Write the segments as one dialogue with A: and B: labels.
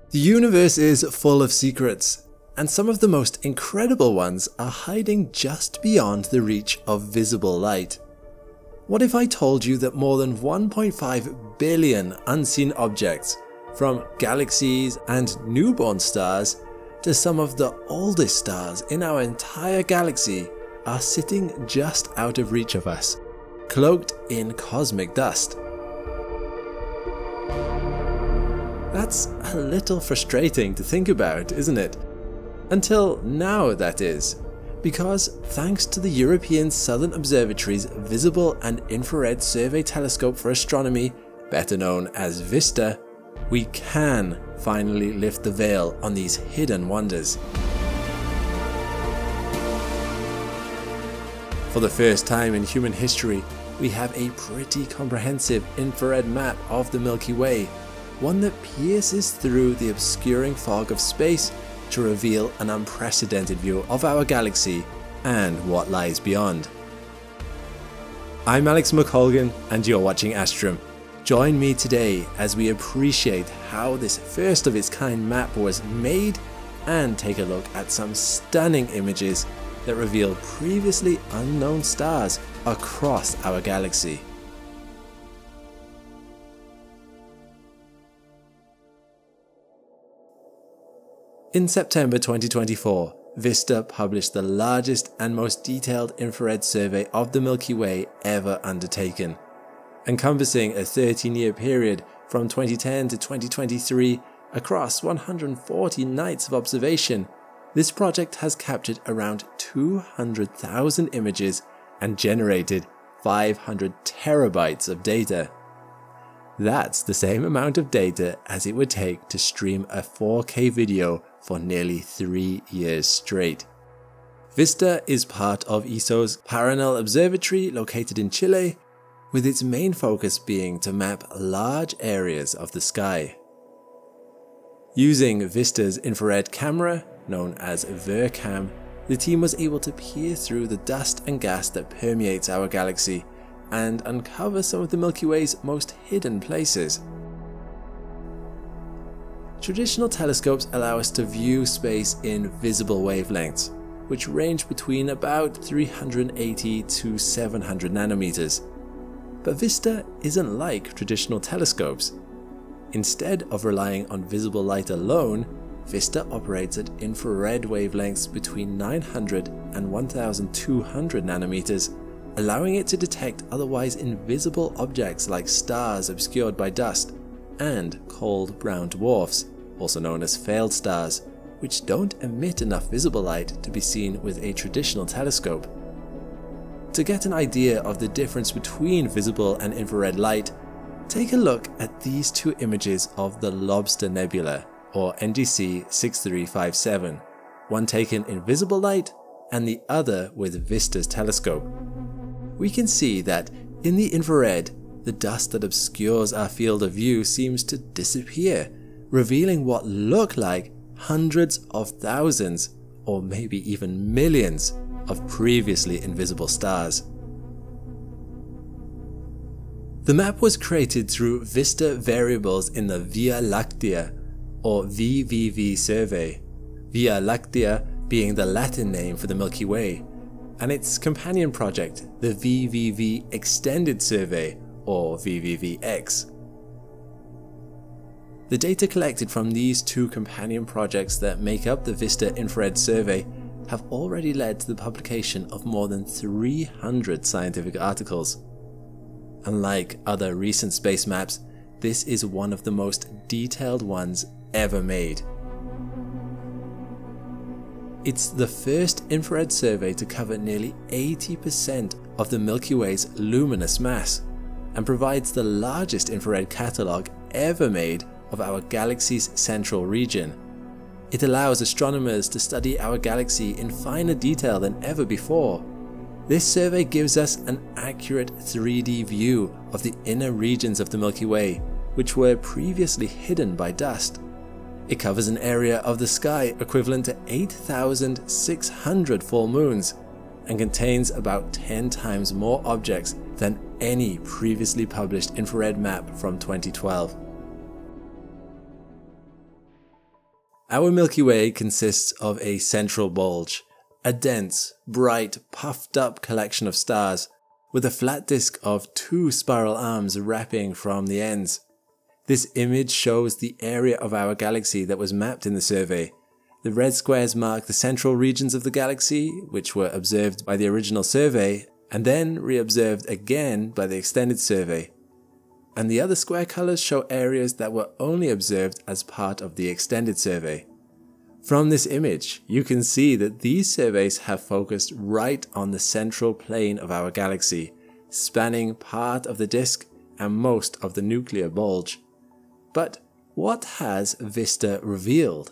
A: The universe is full of secrets, and some of the most incredible ones are hiding just beyond the reach of visible light. What if I told you that more than 1.5 billion unseen objects, from galaxies and newborn stars to some of the oldest stars in our entire galaxy, are sitting just out of reach of us, cloaked in cosmic dust? That's a little frustrating to think about, isn't it? Until now, that is. Because thanks to the European Southern Observatory's Visible and Infrared Survey Telescope for Astronomy, better known as VISTA, we can finally lift the veil on these hidden wonders. For the first time in human history, we have a pretty comprehensive infrared map of the Milky Way, one that pierces through the obscuring fog of space to reveal an unprecedented view of our galaxy and what lies beyond. I'm Alex McColgan and you're watching Astrum. Join me today as we appreciate how this first of its kind map was made and take a look at some stunning images that reveal previously unknown stars across our galaxy. In September 2024, VISTA published the largest and most detailed infrared survey of the Milky Way ever undertaken. Encompassing a 13-year period from 2010 to 2023 across 140 nights of observation, this project has captured around 200,000 images and generated 500 terabytes of data. That's the same amount of data as it would take to stream a 4K video for nearly 3 years straight. VISTA is part of ESO's Paranal Observatory located in Chile, with its main focus being to map large areas of the sky. Using VISTA's infrared camera, known as VIRCam, the team was able to peer through the dust and gas that permeates our galaxy and uncover some of the Milky Way's most hidden places. Traditional telescopes allow us to view space in visible wavelengths, which range between about 380 to 700 nanometers. But VISTA isn't like traditional telescopes. Instead of relying on visible light alone, VISTA operates at infrared wavelengths between 900 and 1200 nanometers, allowing it to detect otherwise invisible objects like stars obscured by dust and cold brown dwarfs, also known as failed stars, which don't emit enough visible light to be seen with a traditional telescope. To get an idea of the difference between visible and infrared light, take a look at these two images of the Lobster Nebula, or NGC 6357, one taken in visible light and the other with VISTA's telescope. We can see that in the infrared, the dust that obscures our field of view seems to disappear, revealing what look like hundreds of thousands, or maybe even millions, of previously invisible stars. The map was created through VISTA variables in the Via Láctea, or VVV survey, Via Láctea being the Latin name for the Milky Way, and its companion project, the VVV Extended Survey, or VVVX. The data collected from these two companion projects that make up the VISTA Infrared Survey have already led to the publication of more than 300 scientific articles. Unlike other recent space maps, this is one of the most detailed ones ever made. It's the first infrared survey to cover nearly 80% of the Milky Way's luminous mass, and provides the largest infrared catalogue ever made of our galaxy's central region. It allows astronomers to study our galaxy in finer detail than ever before. This survey gives us an accurate 3D view of the inner regions of the Milky Way, which were previously hidden by dust. It covers an area of the sky equivalent to 8,600 full moons, and contains about 10 times more objects than any previously published infrared map from 2012. Our Milky Way consists of a central bulge, a dense, bright, puffed up collection of stars, with a flat disk of 2 spiral arms wrapping from the ends. This image shows the area of our galaxy that was mapped in the survey. The red squares mark the central regions of the galaxy, which were observed by the original survey, and then re-observed again by the extended survey. And the other square colors show areas that were only observed as part of the extended survey. From this image, you can see that these surveys have focused right on the central plane of our galaxy, spanning part of the disk and most of the nuclear bulge. But what has VISTA revealed?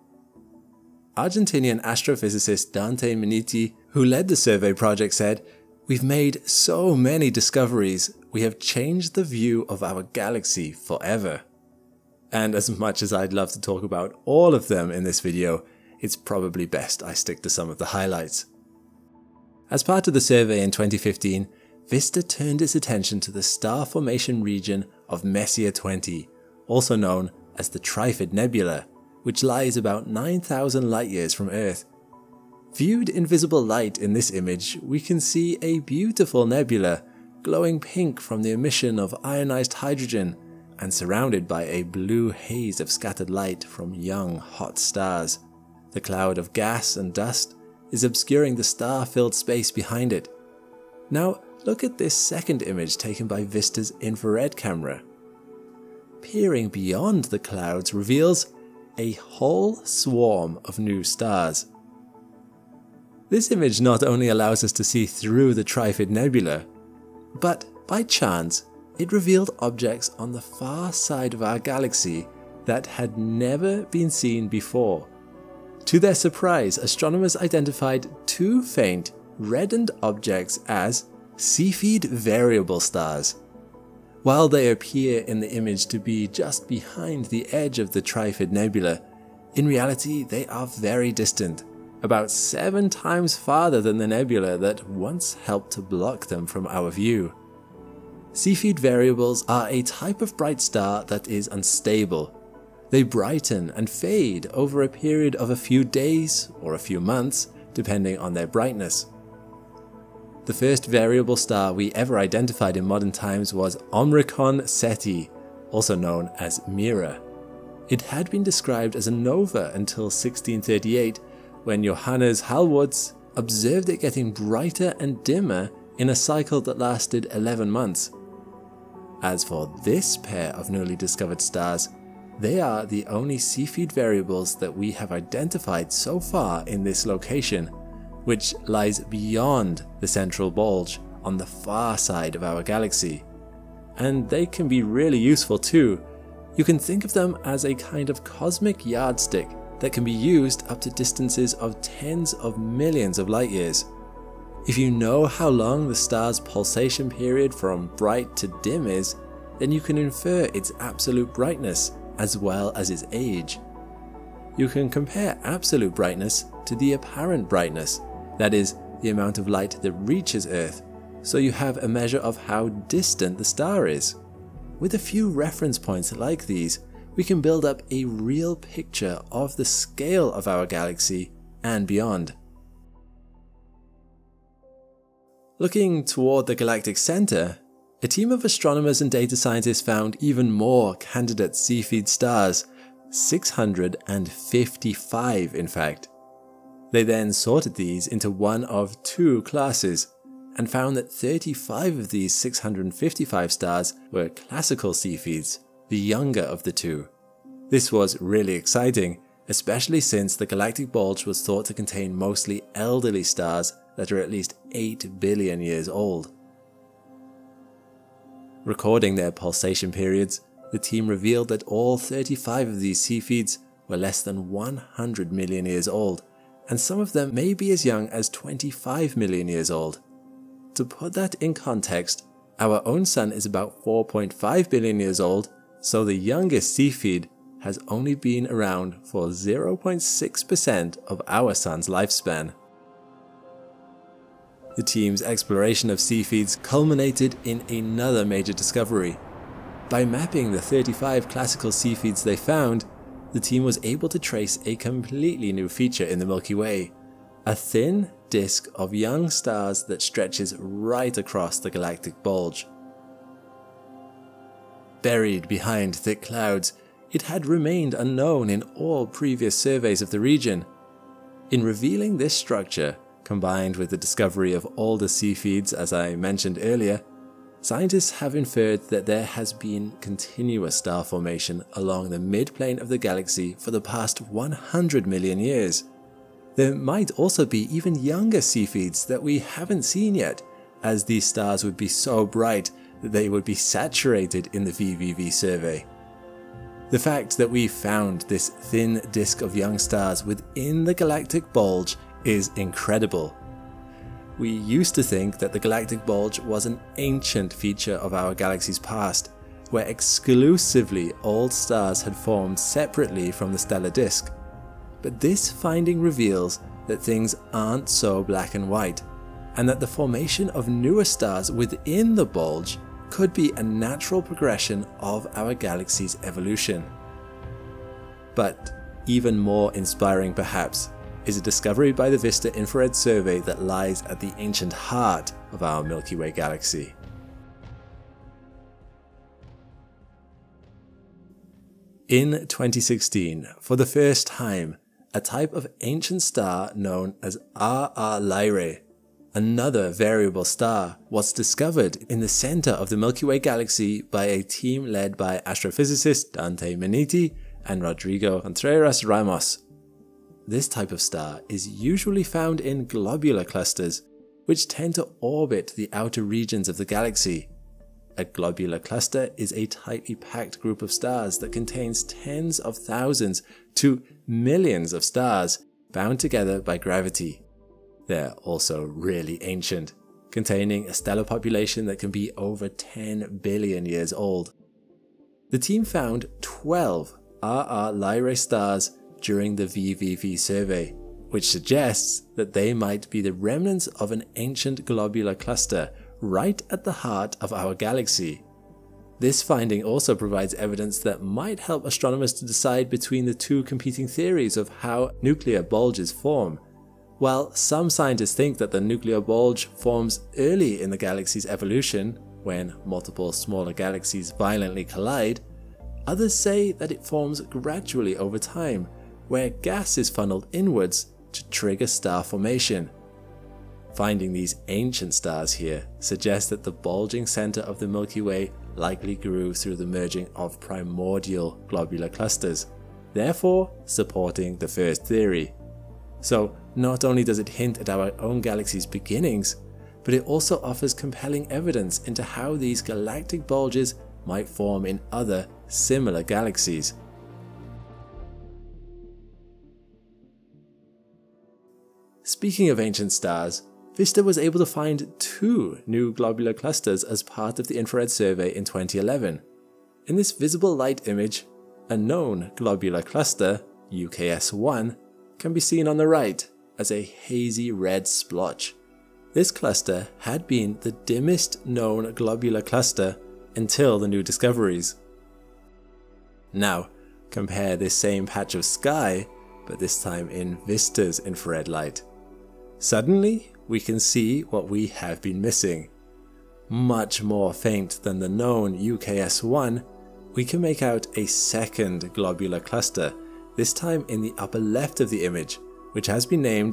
A: Argentinian astrophysicist Dante Minniti, who led the survey project, said, "We've made so many discoveries, we have changed the view of our galaxy forever." And as much as I'd love to talk about all of them in this video, it's probably best I stick to some of the highlights. As part of the survey in 2015, VISTA turned its attention to the star formation region of Messier 20, also known as the Trifid Nebula, which lies about 9,000 light-years from Earth. Viewed in visible light in this image, we can see a beautiful nebula, glowing pink from the emission of ionized hydrogen, and surrounded by a blue haze of scattered light from young, hot stars. The cloud of gas and dust is obscuring the star-filled space behind it. Now, look at this second image taken by VISTA's infrared camera. Peering beyond the clouds reveals a whole swarm of new stars. This image not only allows us to see through the Trifid Nebula, but by chance, it revealed objects on the far side of our galaxy that had never been seen before. To their surprise, astronomers identified 2 faint, reddened objects as Cepheid variable stars. While they appear in the image to be just behind the edge of the Trifid Nebula, in reality they are very distant, about 7 times farther than the nebula that once helped to block them from our view. Cepheid variables are a type of bright star that is unstable. They brighten and fade over a period of a few days or a few months, depending on their brightness. The first variable star we ever identified in modern times was Omicron Ceti, also known as Mira. It had been described as a nova until 1638, when Johannes Halwoods observed it getting brighter and dimmer in a cycle that lasted 11 months. As for this pair of newly discovered stars, they are the only Cepheid variables that we have identified so far in this location, which lies beyond the central bulge on the far side of our galaxy. And they can be really useful too. You can think of them as a kind of cosmic yardstick that can be used up to distances of tens of millions of light years. If you know how long the star's pulsation period from bright to dim is, then you can infer its absolute brightness as well as its age. You can compare absolute brightness to the apparent brightness, that is, the amount of light that reaches Earth, so you have a measure of how distant the star is. With a few reference points like these, we can build up a real picture of the scale of our galaxy and beyond. Looking toward the galactic center, a team of astronomers and data scientists found even more candidate Cepheid stars, 655 in fact. They then sorted these into one of 2 classes, and found that 35 of these 655 stars were classical Cepheids, the younger of the 2. This was really exciting, especially since the galactic bulge was thought to contain mostly elderly stars that are at least 8 billion years old. Recording their pulsation periods, the team revealed that all 35 of these Cepheids were less than 100 million years old, and some of them may be as young as 25 million years old. To put that in context, our own sun is about 4.5 billion years old, so the youngest Cepheid has only been around for 0.6% of our sun's lifespan. The team's exploration of Cepheids culminated in another major discovery. By mapping the 35 classical Cepheids they found, the team was able to trace a completely new feature in the Milky Way, a thin disk of young stars that stretches right across the galactic bulge. Buried behind thick clouds, it had remained unknown in all previous surveys of the region. In revealing this structure, combined with the discovery of older sea feeds as I mentioned earlier, scientists have inferred that there has been continuous star formation along the midplane of the galaxy for the past 100 million years. There might also be even younger sea feeds that we haven't seen yet, as these stars would be so bright that they would be saturated in the VVV survey. The fact that we found this thin disk of young stars within the galactic bulge is incredible. We used to think that the galactic bulge was an ancient feature of our galaxy's past, where exclusively old stars had formed separately from the stellar disk. But this finding reveals that things aren't so black and white, and that the formation of newer stars within the bulge could be a natural progression of our galaxy's evolution. But even more inspiring perhaps is a discovery by the VISTA infrared survey that lies at the ancient heart of our Milky Way galaxy. In 2016, for the first time, a type of ancient star known as RR Lyrae, another variable star, was discovered in the center of the Milky Way galaxy by a team led by astrophysicist Dante Meniti and Rodrigo Contreras Ramos. This type of star is usually found in globular clusters, which tend to orbit the outer regions of the galaxy. A globular cluster is a tightly packed group of stars that contains tens of thousands to millions of stars bound together by gravity. They're also really ancient, containing a stellar population that can be over 10 billion years old. The team found 12 RR Lyrae stars during the VVV survey, which suggests that they might be the remnants of an ancient globular cluster right at the heart of our galaxy. This finding also provides evidence that might help astronomers to decide between the two competing theories of how nuclear bulges form. While some scientists think that the nuclear bulge forms early in the galaxy's evolution, when multiple smaller galaxies violently collide, others say that it forms gradually over time, where gas is funneled inwards to trigger star formation. Finding these ancient stars here suggests that the bulging center of the Milky Way likely grew through the merging of primordial globular clusters, therefore supporting the first theory. So not only does it hint at our own galaxy's beginnings, but it also offers compelling evidence into how these galactic bulges might form in other similar galaxies. Speaking of ancient stars, VISTA was able to find 2 new globular clusters as part of the infrared survey in 2011. In this visible light image, a known globular cluster, UKS-1, can be seen on the right as a hazy red splotch. This cluster had been the dimmest known globular cluster until the new discoveries. Now, compare this same patch of sky, but this time in VISTA's infrared light. Suddenly, we can see what we have been missing. Much more faint than the known UKS-1, we can make out a second globular cluster, this time in the upper left of the image, which has been named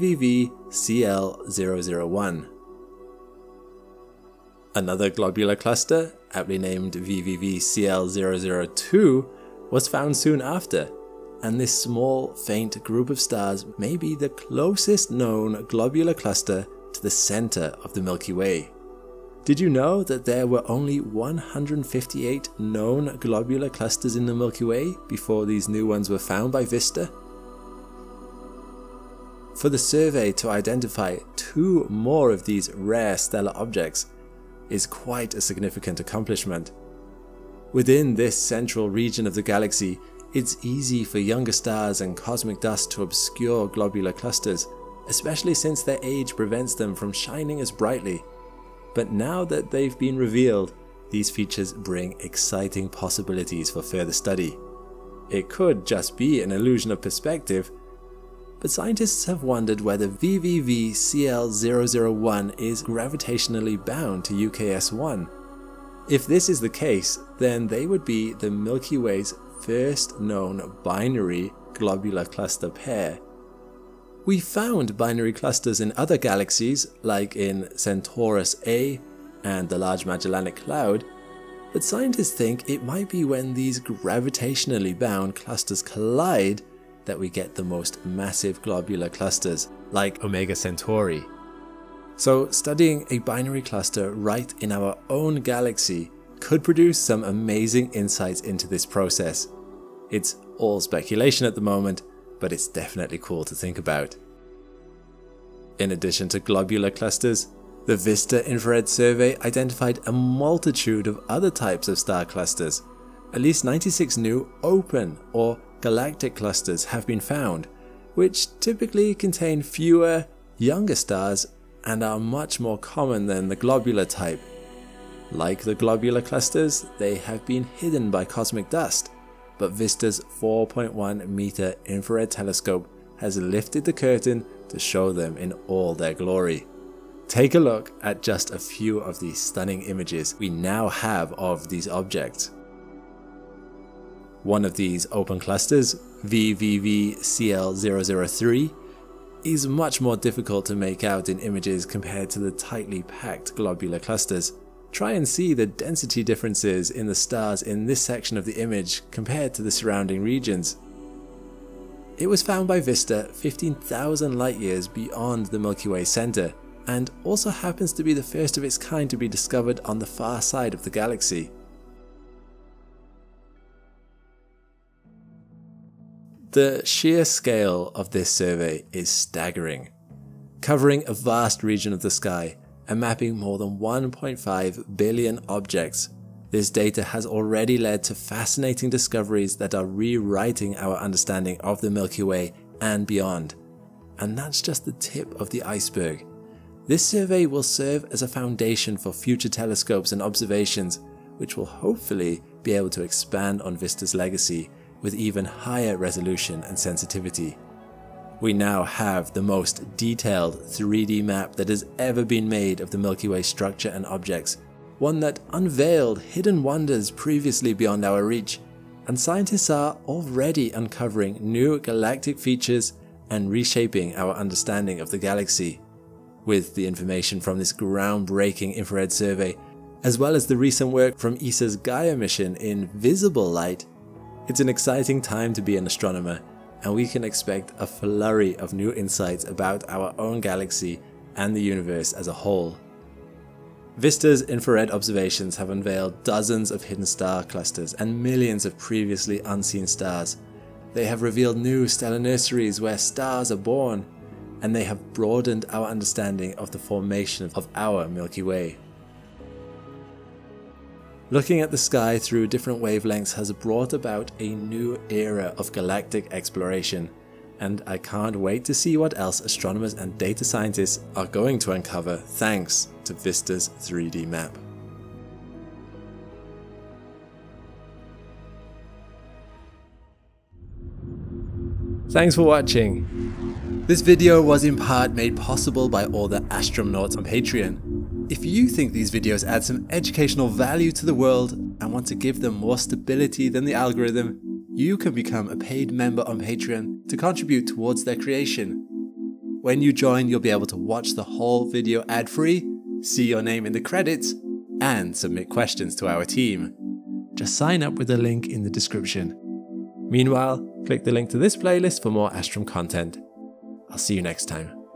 A: VVV-CL001. Another globular cluster, aptly named VVV-CL002, was found soon after, and this small, faint group of stars may be the closest known globular cluster to the center of the Milky Way. Did you know that there were only 158 known globular clusters in the Milky Way before these new ones were found by VISTA? For the survey to identify 2 more of these rare stellar objects is quite a significant accomplishment. Within this central region of the galaxy, it's easy for younger stars and cosmic dust to obscure globular clusters, especially since their age prevents them from shining as brightly. But now that they've been revealed, these features bring exciting possibilities for further study. it could just be an illusion of perspective, but scientists have wondered whether VVV CL001 is gravitationally bound to UKS1. If this is the case, then they would be the Milky Way's first known binary globular cluster pair. We found binary clusters in other galaxies, like in Centaurus A and the Large Magellanic Cloud, but scientists think it might be when these gravitationally bound clusters collide that we get the most massive globular clusters, like Omega Centauri. So studying a binary cluster right in our own galaxy could produce some amazing insights into this process. It's all speculation at the moment, but it's definitely cool to think about. In addition to globular clusters, the VISTA infrared survey identified a multitude of other types of star clusters. At least 96 new open or galactic clusters have been found, which typically contain fewer, younger stars and are much more common than the globular type. Like the globular clusters, they have been hidden by cosmic dust, but VISTA's 4.1 meter infrared telescope has lifted the curtain to show them in all their glory. Take a look at just a few of these stunning images we now have of these objects. One of these open clusters, VVV CL003, is much more difficult to make out in images compared to the tightly packed globular clusters. Try and see the density differences in the stars in this section of the image compared to the surrounding regions. It was found by VISTA 15,000 light years beyond the Milky Way center, and also happens to be the first of its kind to be discovered on the far side of the galaxy. The sheer scale of this survey is staggering. Covering a vast region of the sky and mapping more than 1.5 billion objects, this data has already led to fascinating discoveries that are rewriting our understanding of the Milky Way and beyond. And that's just the tip of the iceberg. This survey will serve as a foundation for future telescopes and observations, which will hopefully be able to expand on VISTA's legacy with even higher resolution and sensitivity. We now have the most detailed 3D map that has ever been made of the Milky Way structure and objects, one that unveiled hidden wonders previously beyond our reach, and scientists are already uncovering new galactic features and reshaping our understanding of the galaxy. With the information from this groundbreaking infrared survey, as well as the recent work from ESA's Gaia mission in visible light, it's an exciting time to be an astronomer, and we can expect a flurry of new insights about our own galaxy and the universe as a whole. VISTA's infrared observations have unveiled dozens of hidden star clusters and millions of previously unseen stars. They have revealed new stellar nurseries where stars are born, and they have broadened our understanding of the formation of our Milky Way. Looking at the sky through different wavelengths has brought about a new era of galactic exploration, and I can't wait to see what else astronomers and data scientists are going to uncover thanks to VISTA's 3D map. Thanks for watching. This video was in part made possible by all the astronauts on Patreon. If you think these videos add some educational value to the world and want to give them more stability than the algorithm, you can become a paid member on Patreon to contribute towards their creation. When you join, you'll be able to watch the whole video ad-free, see your name in the credits, and submit questions to our team. Just sign up with the link in the description. Meanwhile, click the link to this playlist for more Astrum content. I'll see you next time.